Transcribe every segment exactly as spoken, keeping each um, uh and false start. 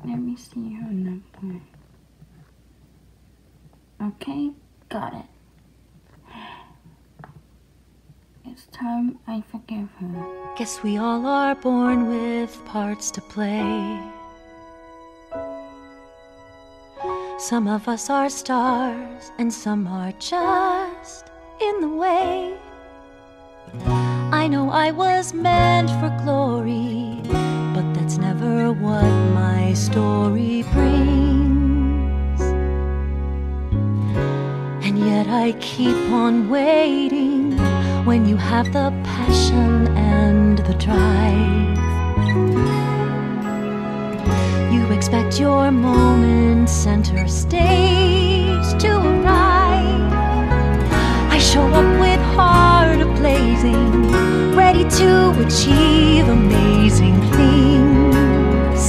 Let me see her number. Okay, got it. It's time I forgive her. Guess we all are born with parts to play. Some of us are stars, and some are just in the way. I know I was meant for glory, but that's never what my story brings. And yet I keep on waiting when you have the passion and the drive. You expect your moment center stage to arrive. I show up with heart ablazing, ready to achieve amazing things.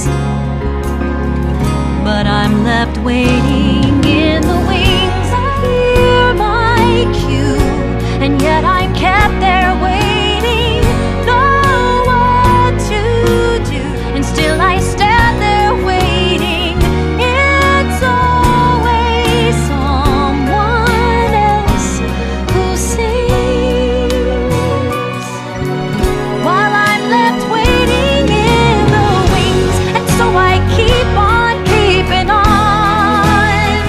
But I'm left waiting in the wings. I hear my cue, and yet I'm kept there waiting, know what to do, and still I stand there waiting. It's always someone else who sings, while I'm left waiting in the wings. And so I keep on keeping on.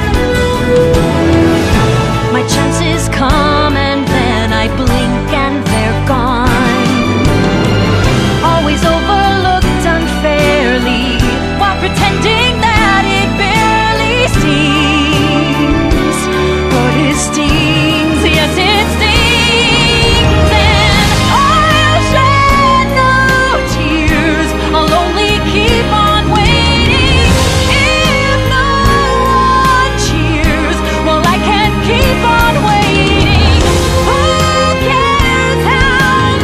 My chances come and then I blink and they're gone. Always overlooked unfairly, while pretending that it barely stings. But it stings, yes it stings. And I'll shed no tears, I'll only keep on waiting. If no one cheers, well I can keep on waiting. Who cares how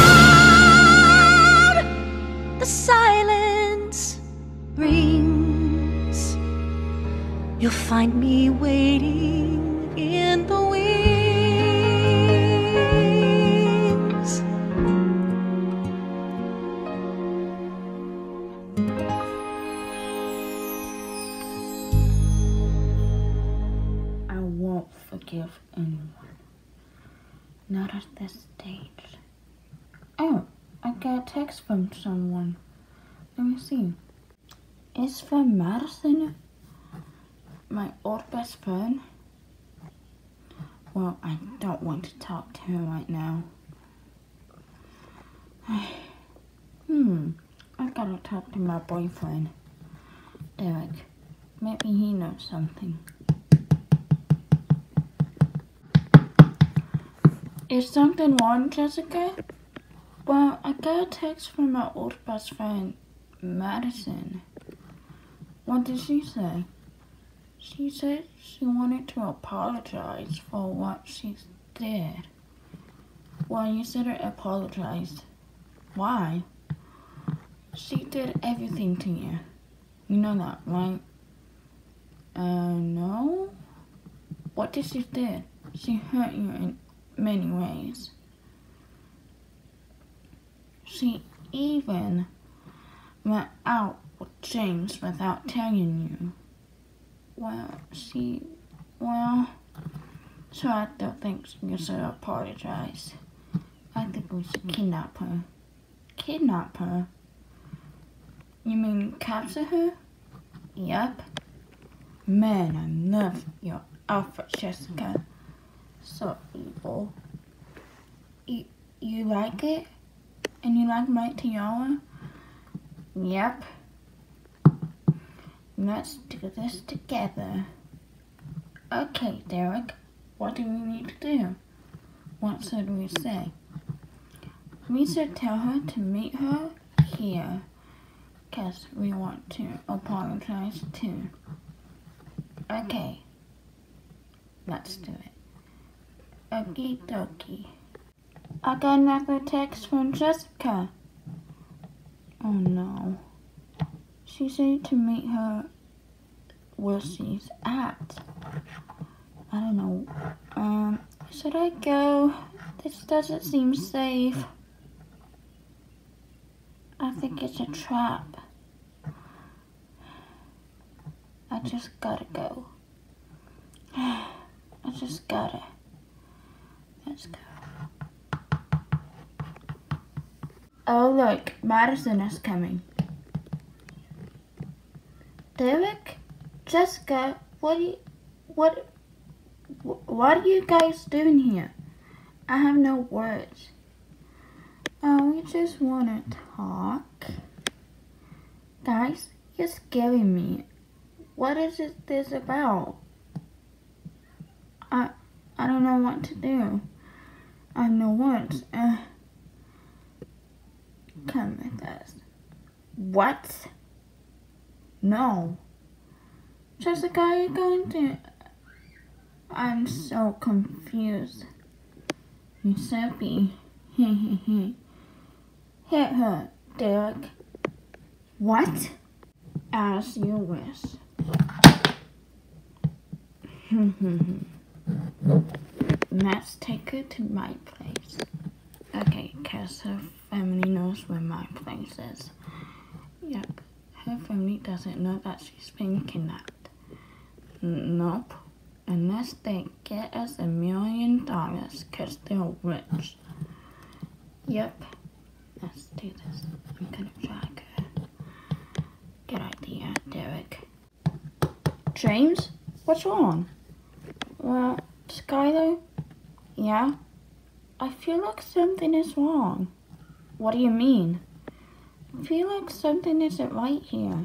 loud the silence rings? You'll find me waiting in the wings. I won't forgive anyone. Not at this stage. Oh, I got a text from someone. Let me see. It's from Madison, my old best friend. Well, I don't want to talk to her right now. hmm, I gotta talk to my boyfriend, Derek. Maybe he knows something. Is something wrong, Jessica? Well, I got a text from my old best friend, Madison. What did she say? She said she wanted to apologize for what she did. Well, you said her apologized. Why? She did everything to you. You know that, right? Uh, no? What did she do? She hurt you in many ways. She even went out with James without telling you. Well, she, well, so I don't think you should apologize. I think we should kidnap her. Kidnap her? You mean capture her? Yep. Man, I love your outfit, Jessica. So evil. You, you like it? And you like my tiara? Yep. Let's do this together. Okay, Derek. What do we need to do? What should we say? We should tell her to meet her here, because we want to apologize too. Okay. Let's do it. Okie dokie. I got another text from Jessica. Oh no. She said to meet her where she's at. I don't know. Um, should I go? This doesn't seem safe. I think it's a trap. I just gotta go. I just gotta. Let's go. Oh look, Madison is coming. Derek? Jessica, what are you, what, what are you guys doing here? I have no words. Oh, we just want to talk. Guys, you're scaring me. What is it, this about? I, I don't know what to do. I have no words. Uh, come with us. What? No. Jessica, are you going to... I'm so confused. Giuseppe. Hit her, Derek. What? As you wish. Let's take her to my place. Okay, cause her family knows where my place is. Yep, her family doesn't know that she's been kidnapped. Nope, unless they get us a million dollars cause they're rich. Yep, let's do this. I'm gonna drag her. Good idea, Derek. James, what's wrong? Well, Skylar? Yeah? I feel like something is wrong. What do you mean? I feel like something isn't right here.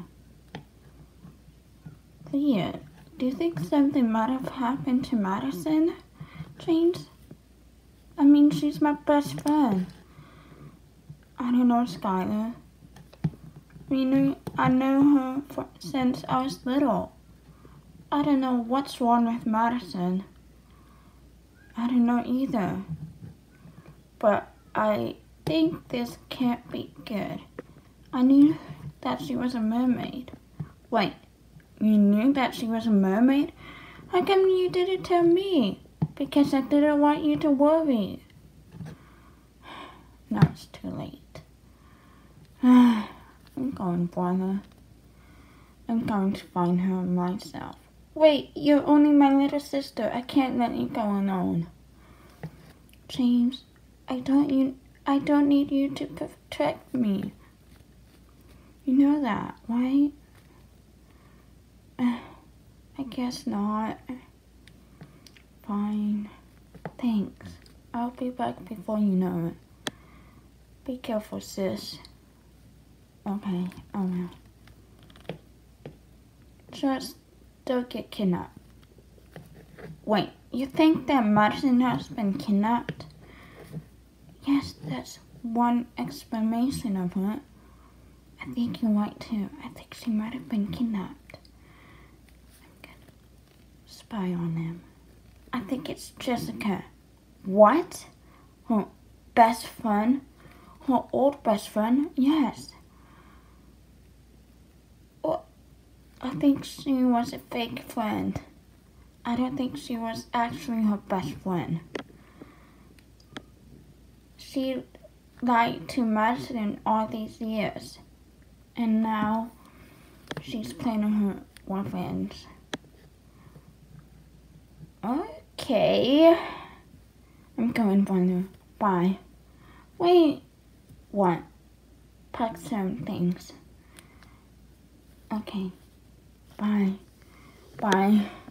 Leah, do you think something might have happened to Madison, James? I mean, she's my best friend. I don't know, Skylar. You know, I know her for, since I was little. I don't know what's wrong with Madison. I don't know either. But I think this can't be good. I knew that she was a mermaid. Wait, you knew that she was a mermaid? How come you didn't tell me? Because I didn't want you to worry. Now it's too late. I'm going for her. I'm going to find her myself. Wait, you're only my little sister. I can't let you go alone. James, I don't you I don't need you to protect me. You know that, right? Uh, I guess not. Fine. Thanks. I'll be back before you know it. Be careful, sis. Okay, I will. Just don't get kidnapped. Wait, you think that Madison has been kidnapped? Yes, that's one explanation of it. I think you're right too. I think she might have been kidnapped. I'm gonna spy on them. I think it's Jessica. What? Her best friend? Her old best friend? Yes. Well, I think she was a fake friend. I don't think she was actually her best friend. She lied to Madison all these years. And now she's planning her revenge. Okay. I'm going for her. Bye. Wait. What? Pack some things. Okay. Bye. Bye.